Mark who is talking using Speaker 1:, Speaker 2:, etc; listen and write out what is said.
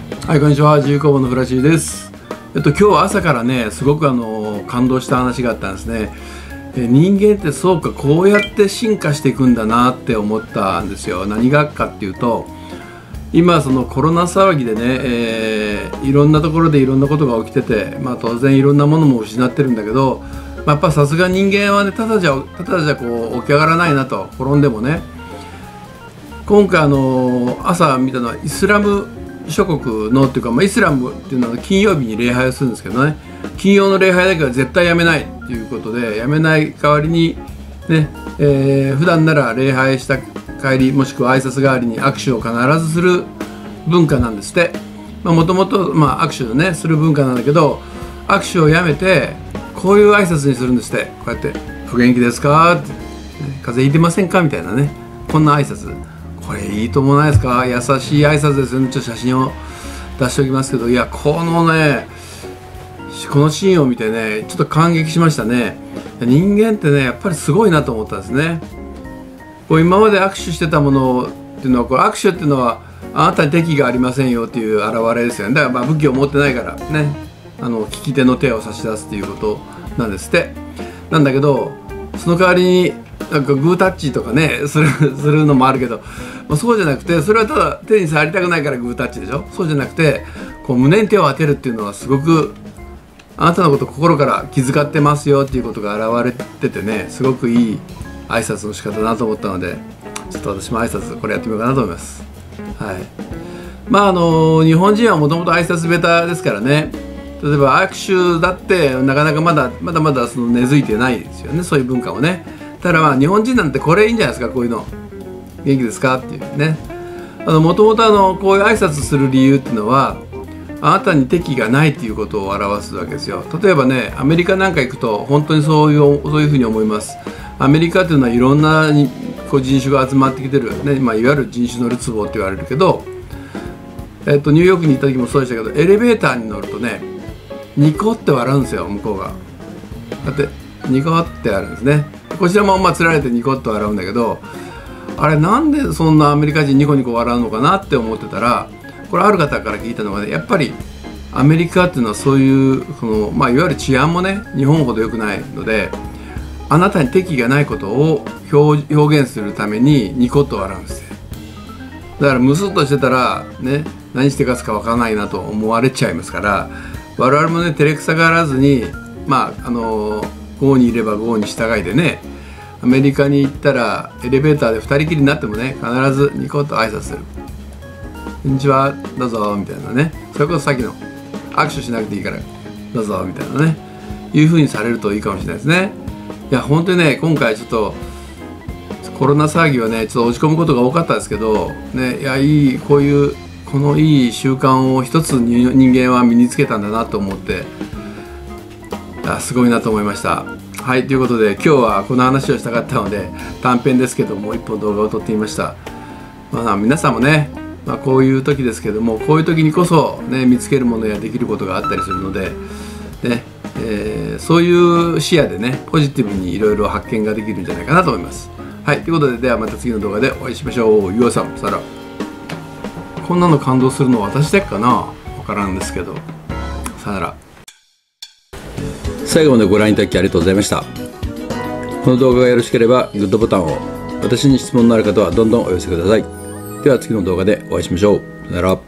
Speaker 1: はい、こんにちは。自由工房のフラシーです。今日は朝からね、すごく感動した話があったんですね。人間ってそうか、こうやって進化していくんだなって思ったんですよ。何がかっていうと、今そのコロナ騒ぎでね、いろんなところでいろんなことが起きてて、当然いろんなものも失ってるんだけど、やっぱさすが人間はね、ただじゃこう起き上がらないなと。転んでもね。今回朝見たのはイスラム諸国のっていうか、イスラムっていうのは金曜日に礼拝をするんですけどね、金曜の礼拝だけは絶対やめないっていうことで、やめない代わりにね、普段なら礼拝した帰りもしくは挨拶代わりに握手を必ずする文化なんですって。もともと握手をねする文化なんだけど、握手をやめてこういう挨拶にするんですって。こうやって「お元気ですか?」って「風邪ひいてませんか?」みたいなね、こんな挨拶。これいいと思わないですか？優しい挨拶ですよね。ちょっと写真を出しておきますけど、いやこのシーンを見てね、ちょっと感激しましたね。人間ってね、やっぱりすごいなと思ったんですね。こう今まで握手してたものっていうのは、これ握手っていうのはあなたに敵がありませんよっていう表れですよね。だから武器を持ってないからね、利き手の手を差し出すっていうことなんですって。なんだけど、その代わりになんかグータッチとかねするのもあるけど、そうじゃなくて、それはただ手に触りたくないからグータッチでしょ。そうじゃなくて、こう胸に手を当てるっていうのはすごくあなたのこと心から気遣ってますよっていうことが現れててね、すごくいい挨拶の仕方だなと思ったので、ちょっと私も挨拶これやってみようかなと思います。はい。日本人はもともと挨拶下手ですからね。例えば握手だってなかなかまだその根付いてないですよね、そういう文化もね。ただ日本人なんてこれいいんじゃないですか。こういうの元気ですかっていうね。もともとこういう挨拶する理由っていうのは、あなたに敵がないっていうことを表すわけですよ。例えばね、アメリカなんか行くと本当にそういうふうに思います。アメリカっていうのはいろんな人種が集まってきてる、ね、いわゆる人種のるつぼって言われるけど、ニューヨークに行った時もそうでしたけど、エレベーターに乗るとね、ニコって笑うんですよ、向こうが。だってニコってあるんですね。こちらもつられてニコッと笑うんだけど、あれなんでそんなアメリカ人ニコニコ笑うのかなって思ってたら、これある方から聞いたのがね、やっぱりアメリカっていうのはそういういわゆる治安もね、日本ほど良くないので、あなたに敵がないことを表現するためにニコッと笑うんですよ。だからムスッとしてたらね、何して勝つかわからないなと思われちゃいますから、我々もね照れくさがらずに、郷にいれば郷に従いでね、アメリカに行ったらエレベーターで2人きりになってもね、必ずニコッと挨拶する。こんにちは、どうぞみたいなね。それこそさっきの握手しなくていいからどうぞみたいなね、いう風にされるといいかもしれないですね。いや本当にね、今回ちょっとコロナ騒ぎはね、ちょっと落ち込むことが多かったですけどね、いやこのいい習慣を一つ人間は身につけたんだなと思って、すごいなと思いました。はい、ということで今日はこの話をしたかったので、短編ですけどもう一本動画を撮ってみました。皆さんもね、こういう時ですけども、こういう時にこそ、ね、見つけるものやできることがあったりするので、ねそういう視野でね、ポジティブにいろいろ発見ができるんじゃないかなと思います。はい、ということで、ではまた次の動画でお会いしましょう。ゆうさん、さら。こんなの感動するのは私だけかな、わからんですけど。さよなら。最後までご覧いただきありがとうございました。この動画がよろしければグッドボタンを、私に質問のある方はどんどんお寄せください。では次の動画でお会いしましょう。さよなら。